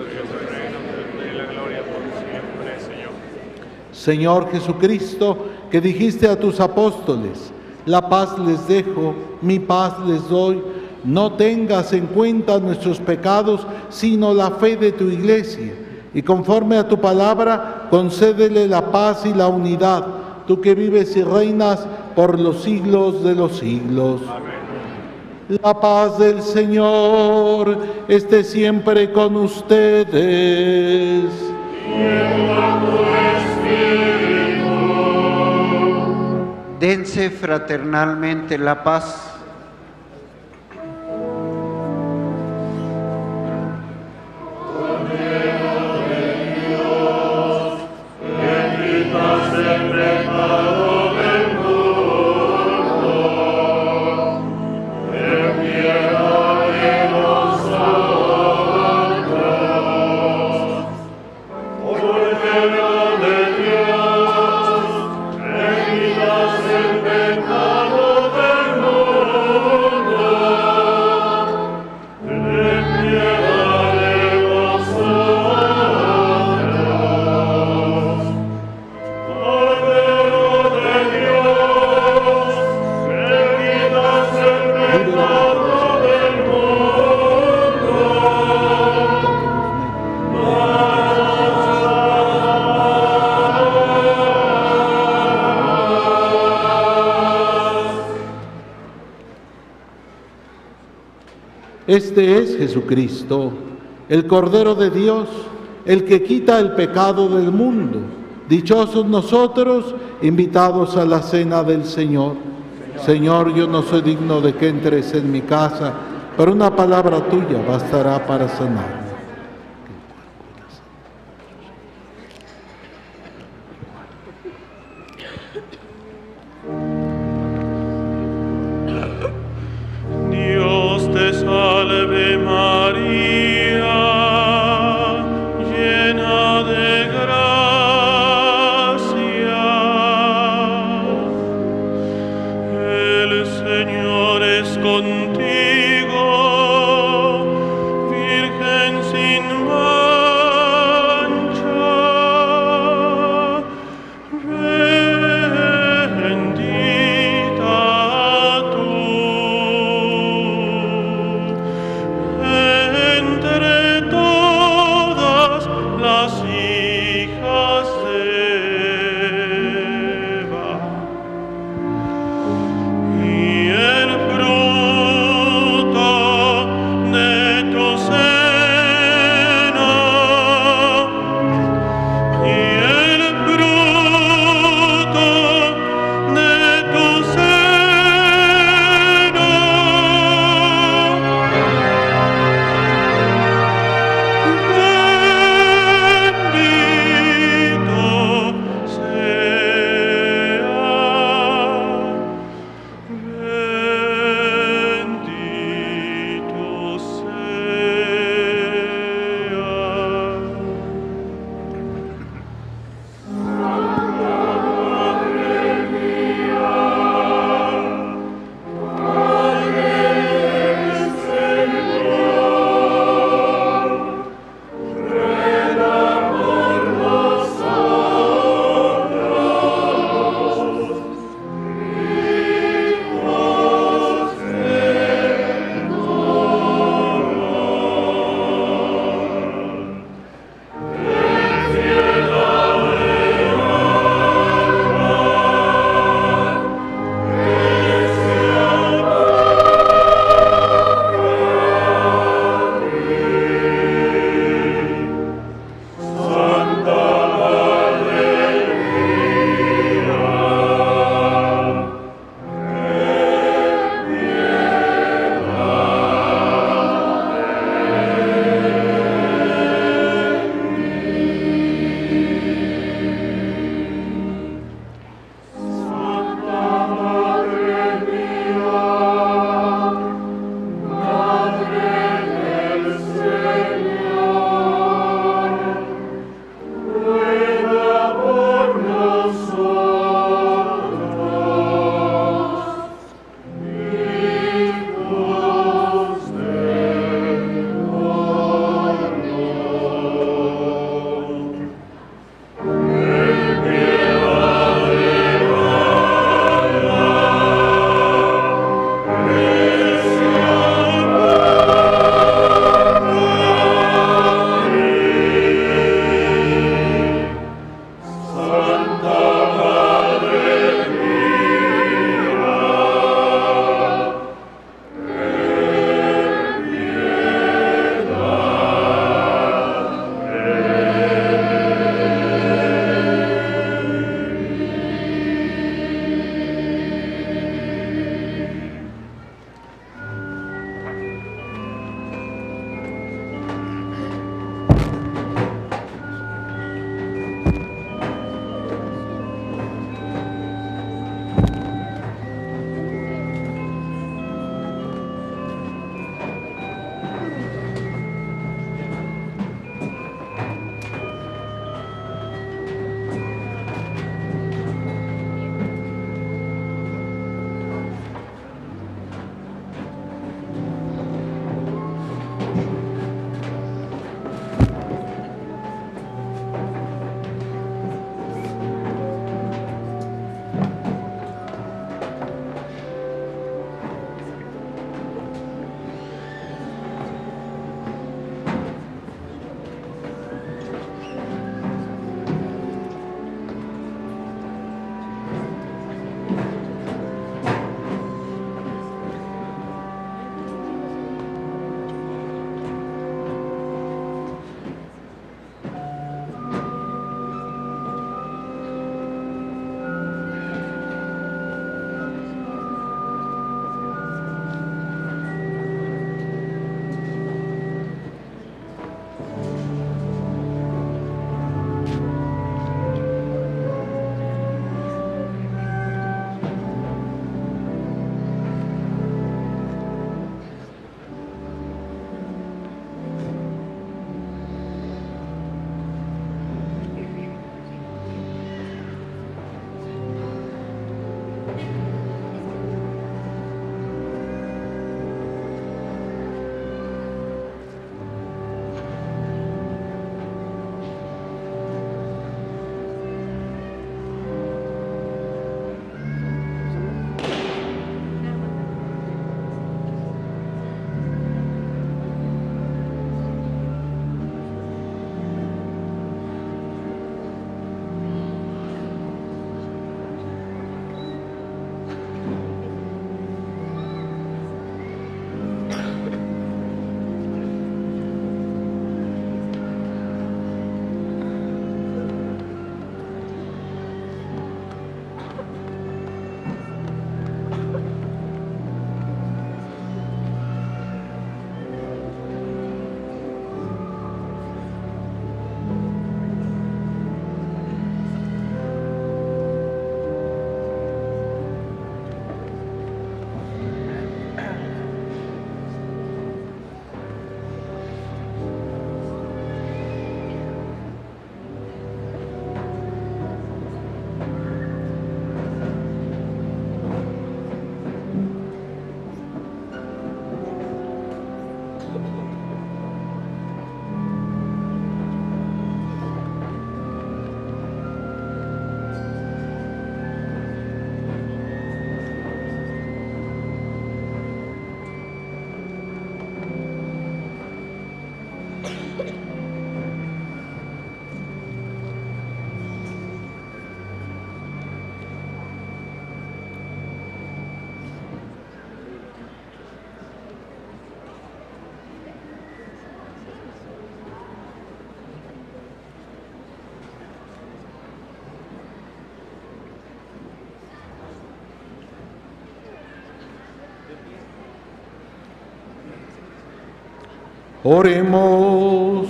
Señor Jesucristo, que dijiste a tus apóstoles: la paz les dejo, mi paz les doy, no tengas en cuenta nuestros pecados, sino la fe de tu iglesia, y conforme a tu palabra, concédele la paz y la unidad, tú que vives y reinas por los siglos de los siglos. Amén. La paz del Señor esté siempre con ustedes. Dense fraternalmente la paz. Este es Jesucristo, el Cordero de Dios, el que quita el pecado del mundo. Dichosos nosotros, invitados a la cena del Señor. Señor, yo no soy digno de que entres en mi casa, pero una palabra tuya bastará para sanarme. Oremos.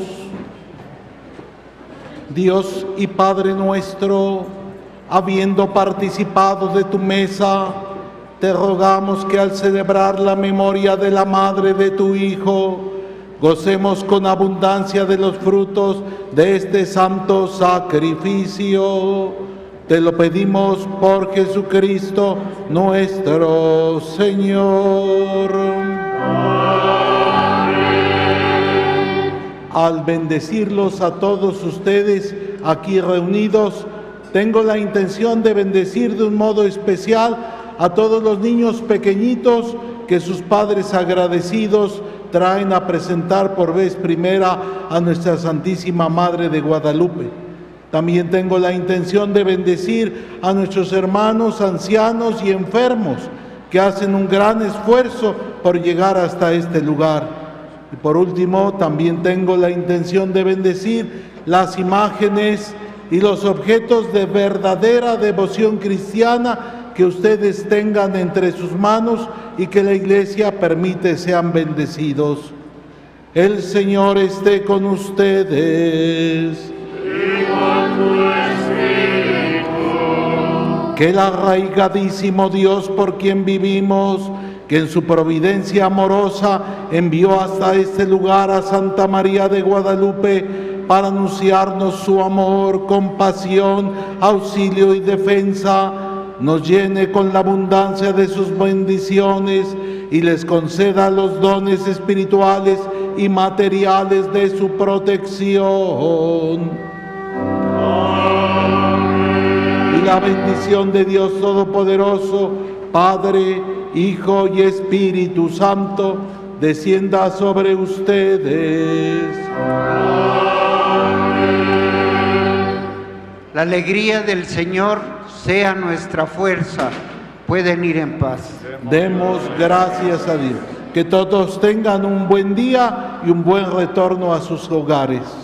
Dios y Padre nuestro, habiendo participado de tu mesa, te rogamos que al celebrar la memoria de la madre de tu Hijo, gocemos con abundancia de los frutos de este santo sacrificio. Te lo pedimos por Jesucristo nuestro Señor. Al bendecirlos a todos ustedes aquí reunidos, tengo la intención de bendecir de un modo especial a todos los niños pequeñitos que sus padres agradecidos traen a presentar por vez primera a nuestra Santísima Madre de Guadalupe. También tengo la intención de bendecir a nuestros hermanos ancianos y enfermos que hacen un gran esfuerzo por llegar hasta este lugar. Y por último, también tengo la intención de bendecir las imágenes y los objetos de verdadera devoción cristiana que ustedes tengan entre sus manos y que la Iglesia permite sean bendecidos. El Señor esté con ustedes. Y con tu espíritu. Que el arraigadísimo Dios por quien vivimos, que en su providencia amorosa envió hasta este lugar a Santa María de Guadalupe para anunciarnos su amor, compasión, auxilio y defensa, nos llene con la abundancia de sus bendiciones y les conceda los dones espirituales y materiales de su protección. Amén. Y la bendición de Dios Todopoderoso, Padre, Hijo y Espíritu Santo, descienda sobre ustedes. Amén. La alegría del Señor sea nuestra fuerza. Pueden ir en paz. Demos gracias a Dios. Que todos tengan un buen día y un buen retorno a sus hogares.